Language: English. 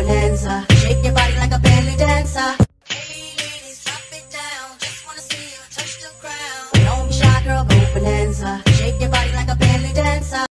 bonanza. Shake your body like a belly dancer. Hey ladies, drop it down. Just wanna see you touch the ground. Don't be shy, girl, go bonanza.